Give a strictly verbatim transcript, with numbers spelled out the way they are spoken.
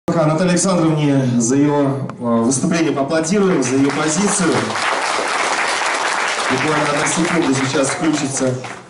Наталье Александровне за ее выступление поаплодируем, за ее позицию. Буквально одна секунда сейчас включится